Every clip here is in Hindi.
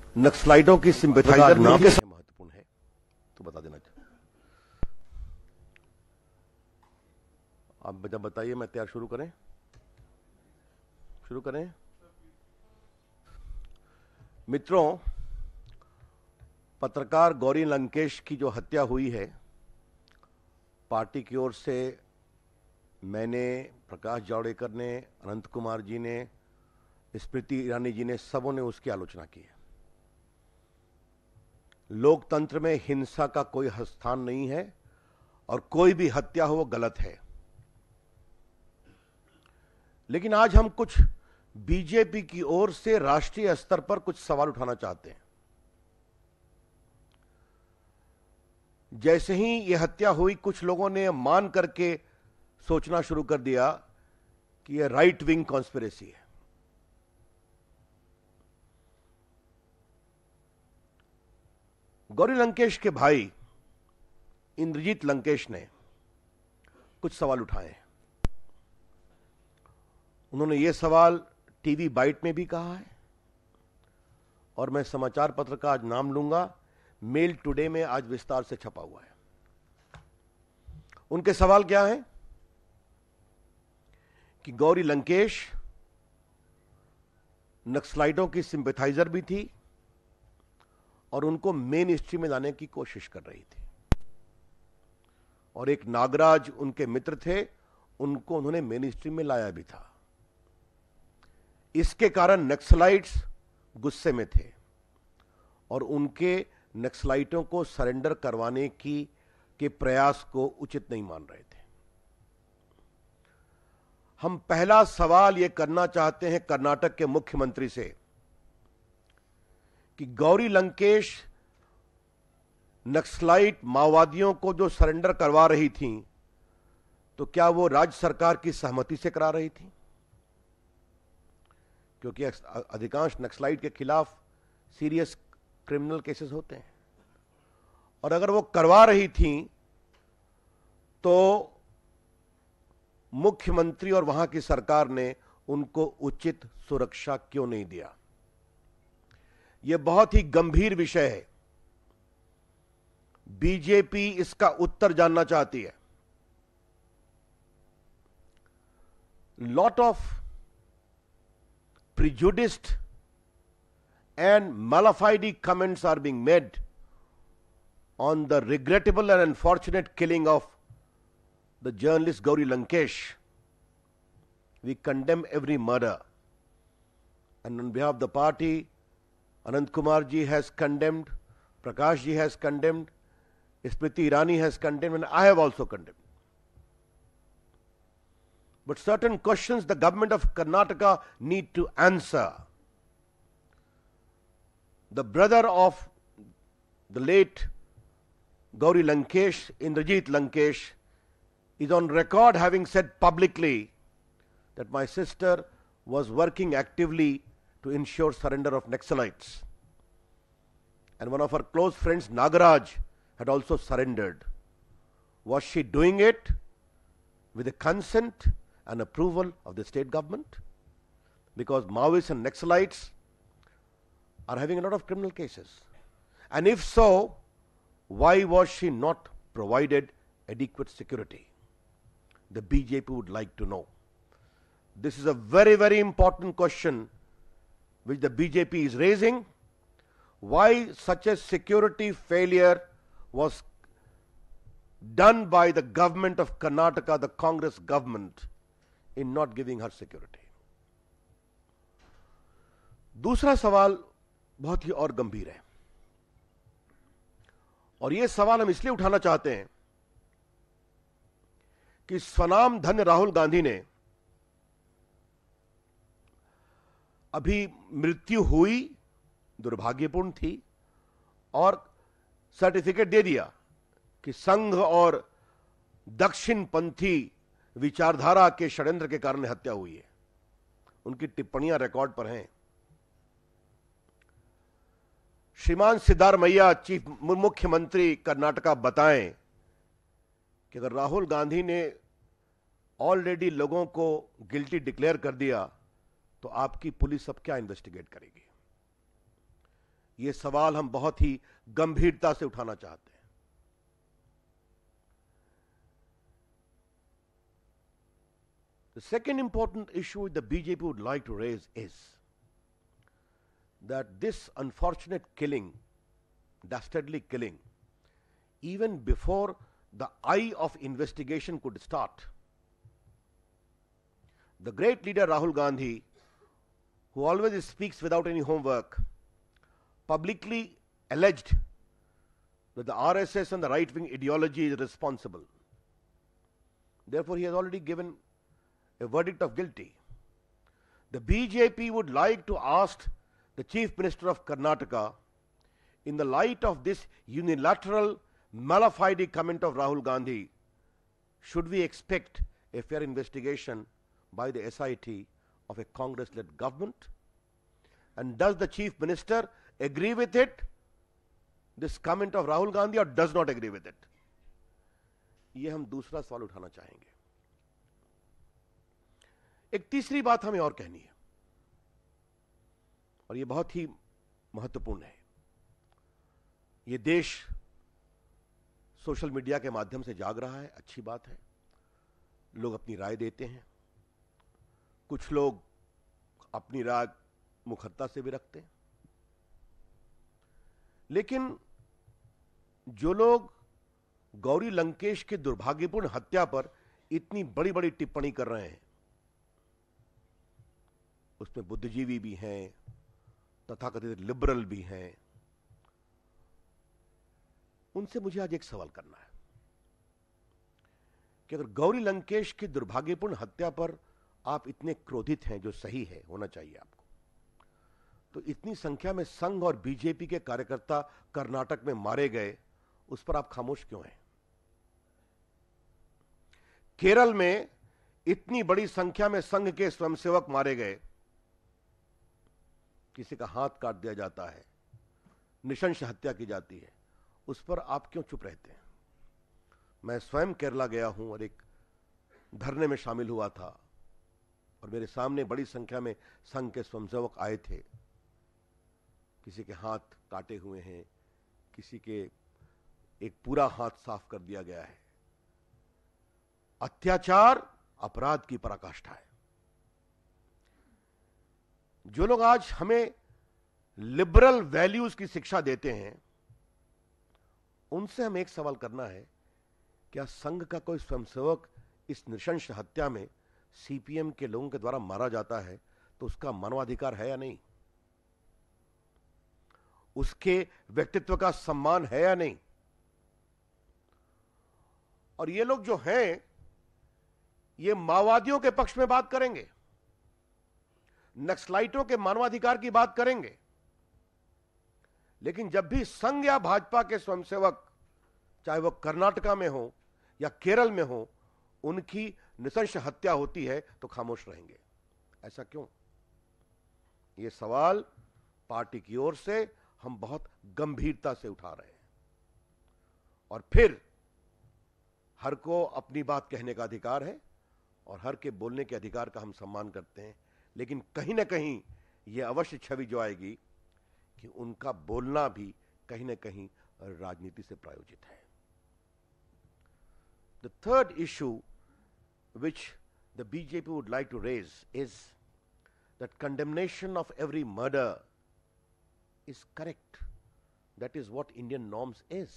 नक्सलाइटों की सिंपैथाइजर नाम कैसे महत्वपूर्ण है तो बता देना। आप जब बताइए मैं तैयार। शुरू करें। मित्रों, पत्रकार गौरी लंकेश की जो हत्या हुई है, पार्टी की ओर से मैंने, प्रकाश जावड़ेकर ने, अनंत कुमार जी ने, स्मृति ईरानी जी ने, सबों ने उसकी आलोचना की है। लोकतंत्र में हिंसा का कोई स्थान नहीं है और कोई भी हत्या हो वो गलत है। लेकिन आज हम कुछ बीजेपी की ओर से राष्ट्रीय स्तर पर कुछ सवाल उठाना चाहते हैं। जैसे ही यह हत्या हुई, कुछ लोगों ने मान करके सोचना शुरू कर दिया कि यह राइट विंग कॉन्स्पिरेसी है। गौरी लंकेश के भाई इंद्रजीत लंकेश ने कुछ सवाल उठाए। उन्होंने ये सवाल टीवी बाइट में भी कहा है और मैं समाचार पत्र का आज नाम लूंगा, मेल टुडे में आज विस्तार से छपा हुआ है। उनके सवाल क्या है कि गौरी लंकेश नक्सलाइटों की सिंपैथाइजर भी थी और उनको मेन स्ट्रीम में लाने की कोशिश कर रही थी, और एक नागराज उनके मित्र थे, उनको उन्होंने मेन स्ट्रीम में लाया भी था। इसके कारण नक्सलाइट्स गुस्से में थे और उनके नक्सलाइटों को सरेंडर करवाने के प्रयास को उचित नहीं मान रहे थे। हम पहला सवाल यह करना चाहते हैं कर्नाटक के मुख्यमंत्री से कि गौरी लंकेश नक्सलाइट माओवादियों को जो सरेंडर करवा रही थी, तो क्या वो राज्य सरकार की सहमति से करा रही थी? क्योंकि अधिकांश नक्सलाइट के खिलाफ सीरियस क्रिमिनल केसेस होते हैं, और अगर वो करवा रही थी तो मुख्यमंत्री और वहां की सरकार ने उनको उचित सुरक्षा क्यों नहीं दिया? यह बहुत ही गंभीर विषय है। बीजेपी इसका उत्तर जानना चाहती है। Lot of prejudiced and malafide comments are being made on the regrettable and unfortunate killing of the journalist Gauri Lankesh. We condemn every murder, and on behalf of the party, Anant Kumar ji has condemned, Prakash ji has condemned, Smriti Irani has condemned, and I have also condemned. But certain questions the government of Karnataka need to answer. The brother of the late Gauri Lankesh, Indrajit Lankesh, is on record having said publicly that my sister was working actively to ensure surrender of Naxalites. And one of her close friends, Nagaraj, had also surrendered. Was she doing it with the consent and approval of the state government? Because Maoists and Naxalites are having a lot of criminal cases. And if so, why was she not provided adequate security? The BJP would like to know. This is a very, very important question which the BJP is raising. Why such a security failure was done by the government of Karnataka, the Congress government, in not giving her security? दूसरा सवाल बहुत ही और गंभीर है, और यह सवाल हम इसलिए उठाना चाहते हैं कि स्वनाम धन्य राहुल गांधी ने अभी मृत्यु हुई, दुर्भाग्यपूर्ण थी, और सर्टिफिकेट दे दिया कि संघ और दक्षिणपंथी विचारधारा के षड्यंत्र के कारण हत्या हुई है। उनकी टिप्पणियां रिकॉर्ड पर हैं। श्रीमान सिद्धारमैया, चीफ मुख्यमंत्री कर्नाटका, बताएं कि अगर राहुल गांधी ने ऑलरेडी लोगों को गिल्टी डिक्लेयर कर दिया तो आपकी पुलिस अब क्या इन्वेस्टिगेट करेगी? ये सवाल हम बहुत ही गंभीरता से उठाना चाहते हैं। The second important issue the BJP would like to raise is that this unfortunate killing, dastardly killing, even before the eye of investigation could start, the great leader Rahul Gandhi, who always speaks without any homework, publicly alleged that the RSS and the right-wing ideology is responsible. Therefore, he has already given a verdict of guilty. The BJP would like to ask the Chief Minister of Karnataka, in the light of this unilateral mala fide comment of Rahul Gandhi, should we expect a fair investigation by the SIT of a Congress-led government? And does the Chief Minister agree with it, this comment of Rahul Gandhi, or does not agree with it? ये हम दूसरा सवाल उठाना चाहेंगे। एक तीसरी बात हमें और कहनी है, और ये बहुत ही महत्वपूर्ण है। ये देश सोशल मीडिया के माध्यम से जाग रहा है, अच्छी बात है। लोग अपनी राय देते हैं, कुछ लोग अपनी राय मुखरता से भी रखते हैं, लेकिन जो लोग गौरी लंकेश के दुर्भाग्यपूर्ण हत्या पर इतनी बड़ी बड़ी टिप्पणी कर रहे हैं, उसमें बुद्धिजीवी भी हैं, तथाकथित लिबरल भी हैं, उनसे मुझे आज एक सवाल करना है कि अगर गौरी लंकेश की दुर्भाग्यपूर्ण हत्या पर आप इतने क्रोधित हैं, जो सही है, होना चाहिए आपको, तो इतनी संख्या में संघ और बीजेपी के कार्यकर्ता कर्नाटक में मारे गए, उस पर आप खामोश क्यों हैं? केरल में इतनी बड़ी संख्या में संघ के स्वयंसेवक मारे गए, किसी का हाथ काट दिया जाता है, नृशंस हत्या की जाती है, उस पर आप क्यों चुप रहते हैं? मैं स्वयं केरला गया हूं और एक धरने में शामिल हुआ था, और मेरे सामने बड़ी संख्या में संघ के स्वयंसेवक आए थे। किसी के हाथ काटे हुए हैं, किसी के एक पूरा हाथ साफ कर दिया गया है। अत्याचार अपराध की पराकाष्ठा है। जो लोग आज हमें लिबरल वैल्यूज की शिक्षा देते हैं, उनसे हमें एक सवाल करना है, क्या संघ का कोई स्वयंसेवक इस नृशंस हत्या में सीपीएम के लोगों के द्वारा मारा जाता है तो उसका मानवाधिकार है या नहीं? उसके व्यक्तित्व का सम्मान है या नहीं? और ये लोग जो हैं, ये माओवादियों के पक्ष में बात करेंगे, नक्सलाइटों के मानवाधिकार की बात करेंगे, लेकिन जब भी संघ या भाजपा के स्वयंसेवक, चाहे वो कर्नाटका में हो या केरल में हो, उनकी नृशंस हत्या होती है तो खामोश रहेंगे। ऐसा क्यों? ये सवाल पार्टी की ओर से हम बहुत गंभीरता से उठा रहे हैं। और फिर हर को अपनी बात कहने का अधिकार है, और हर के बोलने के अधिकार का हम सम्मान करते हैं, लेकिन कहीं ना कहीं यह अवश्य छवि जो आएगी कि उनका बोलना भी कहीं ना कहीं राजनीति से प्रायोजित है। The third issue which the BJP would like to raise is that condemnation of every murder is correct. That is what Indian norms is.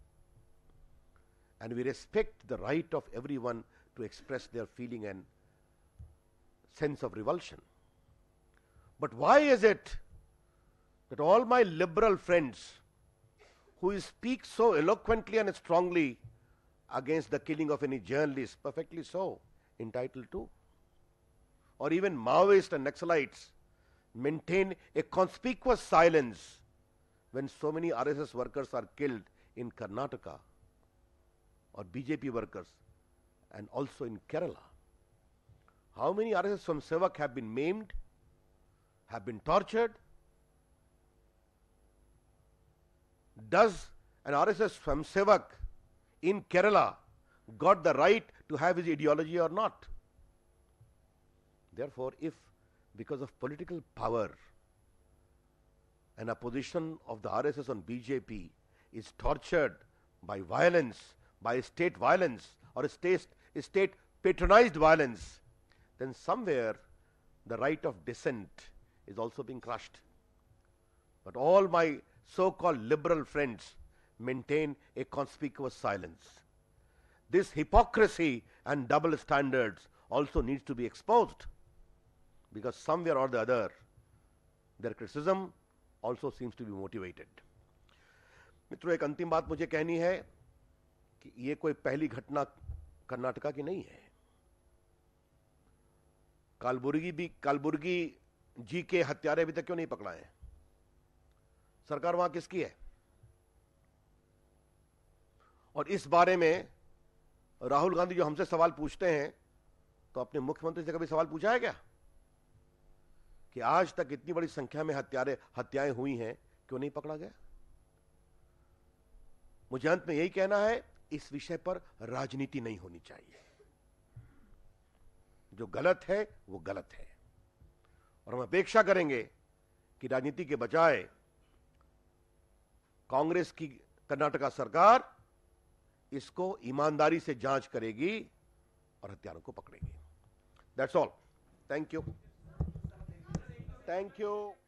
And we respect the right of everyone to express their feeling and sense of revulsion. But why is it that all my liberal friends who speak so eloquently and strongly against the killing of any journalist, perfectly so, entitled to, or even Maoists and Naxalites, maintain a conspicuous silence when so many RSS workers are killed in Karnataka, or BJP workers, and also in Kerala? How many RSS Swamsevak have been maimed, have been tortured? Does an RSS Swamsevak in Kerala got the right to have his ideology or not? Therefore, if because of political power and a position of the RSS on BJP is tortured by violence, by state violence or state patronized violence, then somewhere the right of dissent is also being crushed. But all my so-called liberal friends maintain a conspicuous silence. This hypocrisy and double standards also needs to be exposed, because somewhere or the other their criticism also seems to be motivated. मित्रों, एक अंतिम बात मुझे कहनी है कि ये कोई पहली घटना कर्नाटका की नहीं है. कालबुर्गी जी के हत्यारे अभी तक क्यों नहीं पकड़ा है? सरकार वहां किसकी है? और इस बारे में राहुल गांधी जो हमसे सवाल पूछते हैं, तो अपने मुख्यमंत्री से कभी सवाल पूछा है क्या कि आज तक इतनी बड़ी संख्या में हत्याएं हुई हैं, क्यों नहीं पकड़ा गया? मुझे अंत में यही कहना है, इस विषय पर राजनीति नहीं होनी चाहिए. जो गलत है वो गलत है, और हम अपेक्षा करेंगे कि राजनीति के बजाय कांग्रेस की कर्नाटका सरकार इसको ईमानदारी से जांच करेगी और हत्यारों को पकड़ेगी. That's all. Thank you.